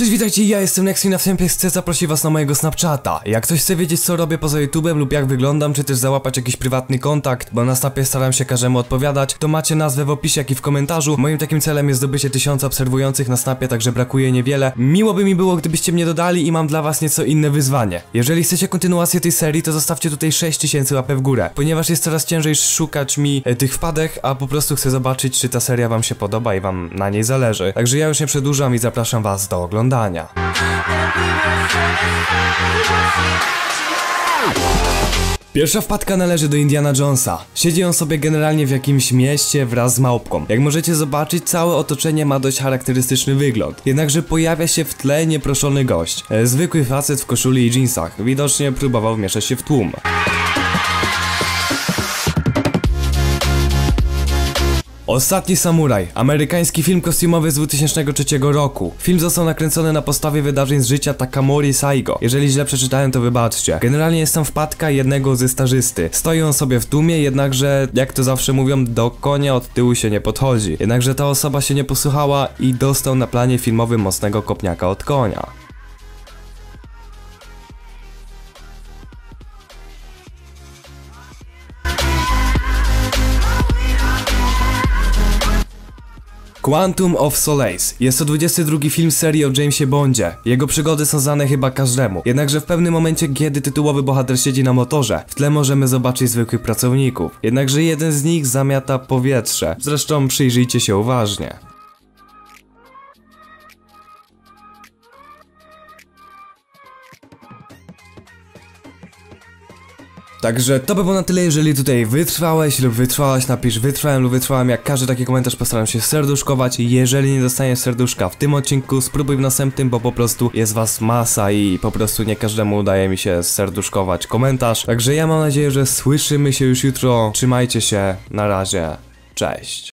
Cześć, witajcie, ja jestem Nexi, na wstępie chcę zaprosić was na mojego Snapchata. Jak ktoś chce wiedzieć co robię poza YouTubem lub jak wyglądam, czy też załapać jakiś prywatny kontakt, bo na Snapie staram się każdemu odpowiadać, to macie nazwę w opisie, jak i w komentarzu. Moim takim celem jest zdobycie 1000 obserwujących na Snapie, także brakuje niewiele. Miło by mi było, gdybyście mnie dodali i mam dla was nieco inne wyzwanie. Jeżeli chcecie kontynuację tej serii, to zostawcie tutaj 6000 łapek w górę, ponieważ jest coraz ciężej szukać mi tych wpadek, a po prostu chcę zobaczyć, czy ta seria wam się podoba i wam na niej zależy. Także ja już nie przedłużam i zapraszam was do oglądania. Pierwsza wpadka należy do Indiana Jonesa. Siedzi on sobie generalnie w jakimś mieście wraz z małpką. Jak możecie zobaczyć, całe otoczenie ma dość charakterystyczny wygląd. Jednakże pojawia się w tle nieproszony gość. Zwykły facet w koszuli i dżinsach. Widocznie próbował wmieszać się w tłum. Ostatni Samuraj. Amerykański film kostiumowy z 2003 roku. Film został nakręcony na podstawie wydarzeń z życia Takamori Saigo. Jeżeli źle przeczytałem, to wybaczcie. Generalnie jest tam wpadka jednego ze stażysty. Stoi on sobie w tłumie, jednakże, jak to zawsze mówią, do konia od tyłu się nie podchodzi. Jednakże ta osoba się nie posłuchała i dostał na planie filmowym mocnego kopniaka od konia. Quantum of Solace. Jest to 22 film serii o Jamesie Bondzie. Jego przygody są znane chyba każdemu. Jednakże w pewnym momencie, kiedy tytułowy bohater siedzi na motorze, w tle możemy zobaczyć zwykłych pracowników. Jednakże jeden z nich zamiata powietrze. Zresztą przyjrzyjcie się uważnie. Także to by było na tyle, jeżeli tutaj wytrwałeś lub wytrwałaś, napisz wytrwałem lub wytrwałem, jak każdy taki komentarz postaram się serduszkować. Jeżeli nie dostaniesz serduszka w tym odcinku, spróbuj w następnym, bo po prostu jest was masa i po prostu nie każdemu udaje mi się serduszkować komentarz. Także ja mam nadzieję, że słyszymy się już jutro, trzymajcie się, na razie, cześć.